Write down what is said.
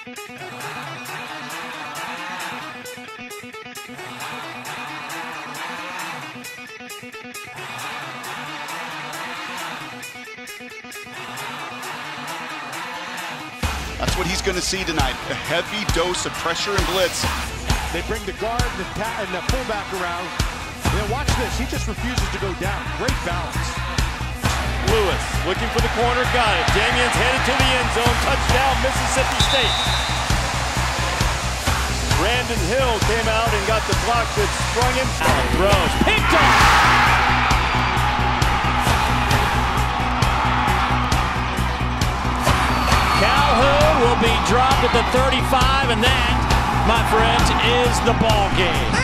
That's what he's going to see tonight, a heavy dose of pressure and blitz. They bring the guard and the fullback around. Now watch this, he just refuses to go down. Great balance. Lewis looking for the corner, got it. Damien's headed to the end zone, touchdown Mississippi State. Brandon Hill came out and got the block that sprung him. Allen throws, picked off! Calhoun will be dropped at the 35, and that, my friends, is the ball game.